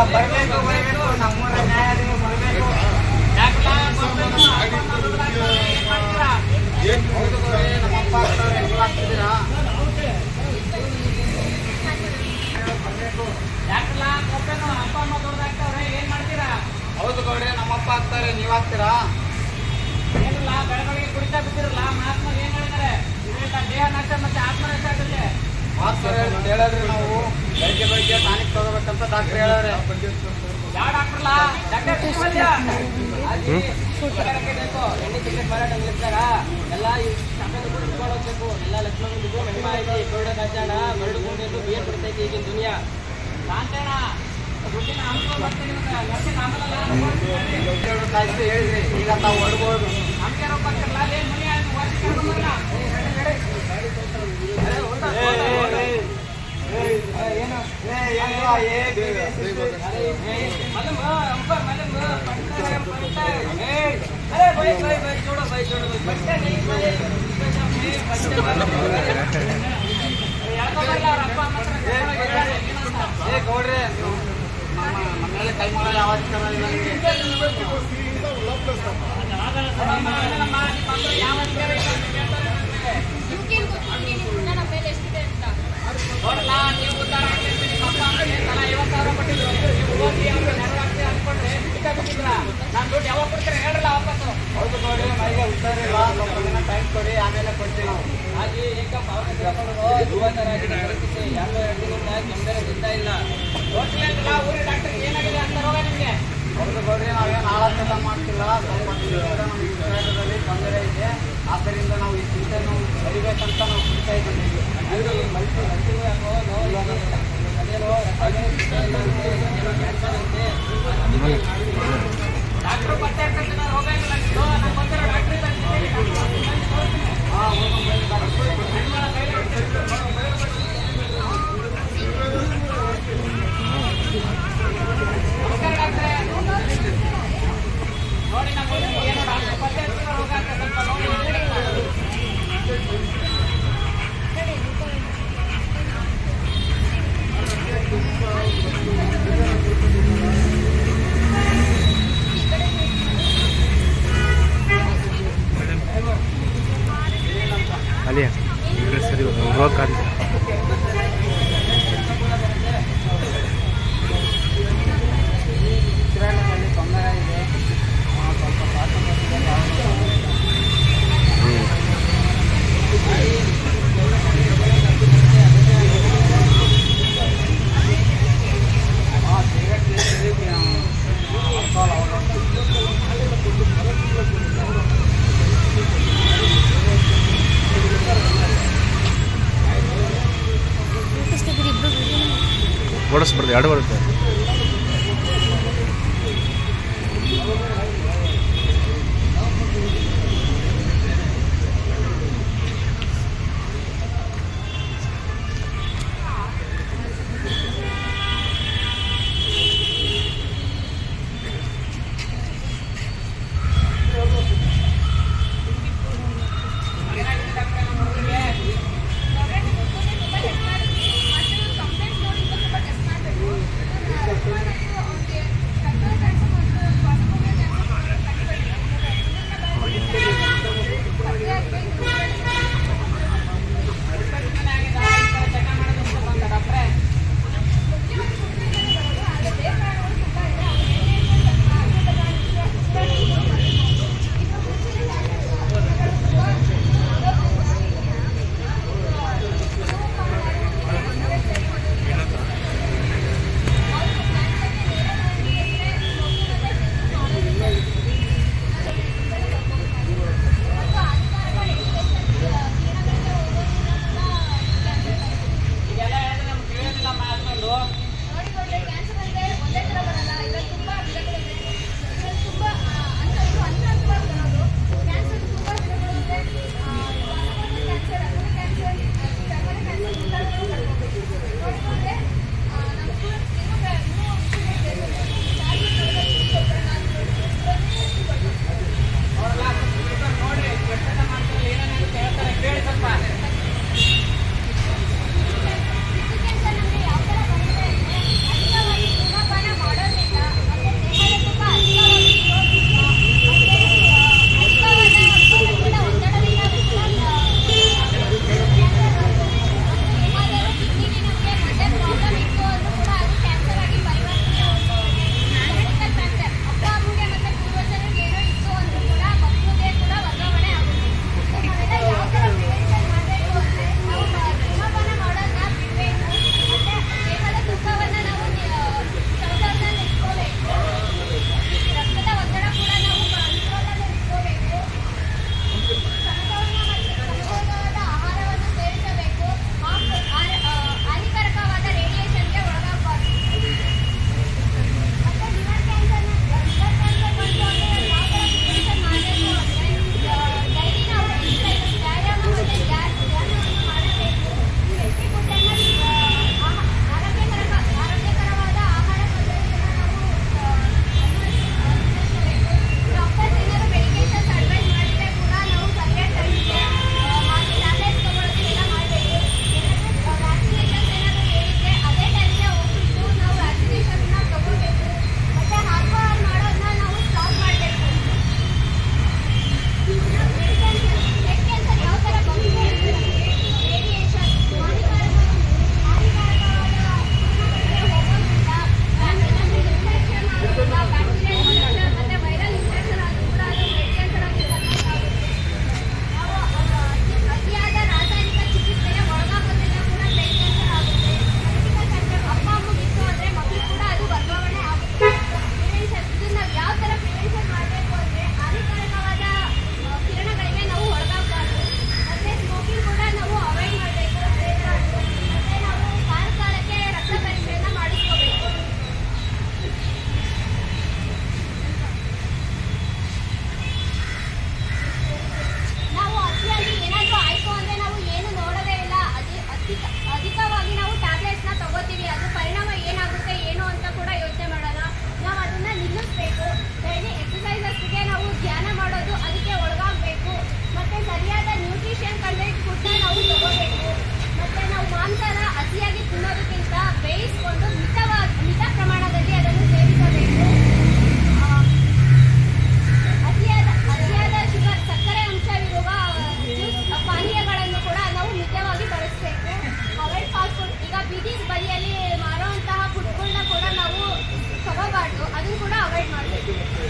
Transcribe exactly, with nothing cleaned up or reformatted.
ಬರಬೇಕು ಬರಬೇಕು ನಮ್ಮೂರ ನ್ಯಾಯಾಧೀಶ ಬರಬೇಕು. ನಮ್ಮಪ್ಪ ಆಗ್ತಾರೆ ನೀವು ಆಗ್ತಿದ್ದೀರಾ? ಅಪ್ಪ ಅಮ್ಮ ದೊಡ್ಡದಾಗ್ತಾವ್ರೆ ಏನ್ ಮಾಡ್ತೀರಾ? ಹೌದು ಗೌಡ್ರೆ ನಮ್ಮಪ್ಪ ಆಗ್ತಾರೆ ನೀವು ಆಗ್ತೀರಾ? ಏನಿಲ್ಲ ಬೆಳೆ ಬೆಳಗ್ಗೆ ಕುಡಿತಾ ಬಿಟ್ಟಿರಲ್ಲ ಮಹಾತ್ಮ ಏನ್ ಹೇಳಿದ್ದಾರೆ? ದೇಹ ನಾಶ ಮತ್ತೆ ಆತ್ಮನಾಶ ಆಗುತ್ತೆ. ಹೇಳಿದ್ರೆ ನಾವು ಬೆಳಿಗ್ಗೆ ಬೆಳಿಗ್ಗೆ ಟಾನಿಕ್ ತಗೋಬೇಕಂತ ಡಾಕ್ಟರ್ ಹೇಳವ್ರೆ. ಯಾವ ಡಾಕ್ಟರ್ಲ? ಡಾಕ್ಟರ್ ಬೇಕು ಎಣ್ಣೆ ಟಿಕೆಟ್ ಮಾರಾಟ ನಿಲ್ಲಿಸ್ತಾರ ಎಲ್ಲ ಇಟ್ಕೊಳ್ಳೋಗ್ಬೇಕು. ಎಲ್ಲ ಲಕ್ಷ್ಮಣನಿಗೂ ಮಹಿಮಾ ಐತಿ. ಕೋವಿಡ ಕಾಚಾಣ ಮರಡು ಗುಂಡೆಂದು ಬೇರ್ ಬಿಡ್ತೈತಿ ಈಗಿನ ದುನಿಯಾ. ಕಾಂತೇಣ ದುಡ್ಡಿನ ಅಂಶ ಬರ್ತೀನಿ ಹೇಳಿದ್ರಿ ಈಗ ತಾವು ಹೊಡ್ಬೋದು. ನಮ್ಗೆ ರೊಕ್ಕ ಬರ್ತಿರಲ್ಲ ಅಲ್ಲೇ ಮನೆ ವರ್ಷ ಗೌಡ್ರೆ ಮನೆಯಲ್ಲೇ ಕೈ ಮಾಡೋ ಯಾವ ನೋಡಲ್ಲ ನೀವು ಉದ್ದಾರ ಆಗ್ತಿರ್ತೀವಿ. ನಿಮ್ಮ ಅಪ್ಪ ಅಮ್ಮಗೆ ತಲಾ ಐವತ್ತು ಸಾವಿರ ಕೊಟ್ಟಿದ್ರು. ನೀವು ಓದಿ ಅವ್ರಿಗೆ ನೆರವಾಗ್ತೀವಿ ಅಂದ್ಕೊಂಡ್ರೆ ಟಿಕ್ಕ ಬಿಟ್ಟಿದ್ರ. ನಾನು ದುಡ್ಡು ಯಾವಾಗ ಕೊಡ್ತೀರ ಹೇಳ್ರಲ್ಲ ವಾಪಸ್ಸು. ಹೌದು ನೋಡಿ ಮೈಗೆ ಉದ್ದಾರ ಇಲ್ಲ ಸ್ವಲ್ಪ ದಿನ ಟೈಮ್ ಕೊಡಿ ಆಮೇಲೆ ಕೊಡ್ತೀವಿ ನಾವು. ಹಾಗೆ ಈಗ ಪಾವತಿ ತಿಳ್ಕೊಂಡು ಯುವಕರಾಗಿ ಪರಿಸ್ಥಿತಿ ಎರಡು ಎರಡರಿಂದ ಕೆಮ್ಮೆ ಸಿಗ್ತಾ ಇಲ್ಲ. ಹೋಟ್ಲಿಲ್ಲ ಊರಿ ಡಾಕ್ಟರ್ ಏನಾಗಿದೆ ಅಂತ ರೋಗ ನಿಮಗೆ? ಹೌದು ಗೌಡ್ರಿ ನಾವೇನು ಆಳಾಟ ಮಾಡ್ತಿಲ್ಲ. ಸ್ವಲ್ಪ ನಮಗೆ ಉಸಿರಾಟದಲ್ಲಿ ತೊಂದರೆ ಇದೆ. ಆದ್ದರಿಂದ ನಾವು ಈ ಚಿಂತೆ ನಾವು ಬರಿಬೇಕಂತ ನಾವು ಕುಡಿತಾ ಇದ್ದೀವಿ. ಡಾಕ್ಟರ್ ಬರ್ತಾ ಇರ್ತಾರೆ ರೋಗ ಇಲ್ಲ ನಮ್ಮ ಬಂದಿರೋ ಡಾಕ್ಟ್ರಿ ನೋಡಿ ನಮ್ಮ ಏನೋ ಡಾಕ್ಟರ್ ಬರ್ತಾ ಇರ್ತಾರೆ ರೋಗ ಅಂತ ಸ್ವಲ್ಪ ನೋಡಿ. ಅಲ್ಲಿಯ ಸರಿ ರೋಗ ಕಾಡಿ ತೊಂದರೆ ಇದೆ ಓಡಿಸ್ಬಾರ್ದು ಎರಡು ಬರುತ್ತೆ. ಮಾಡಬಾರ್ದು, ಅದನ್ನು ಕೂಡ ಅವಾಯ್ಡ್ ಮಾಡಬೇಕು.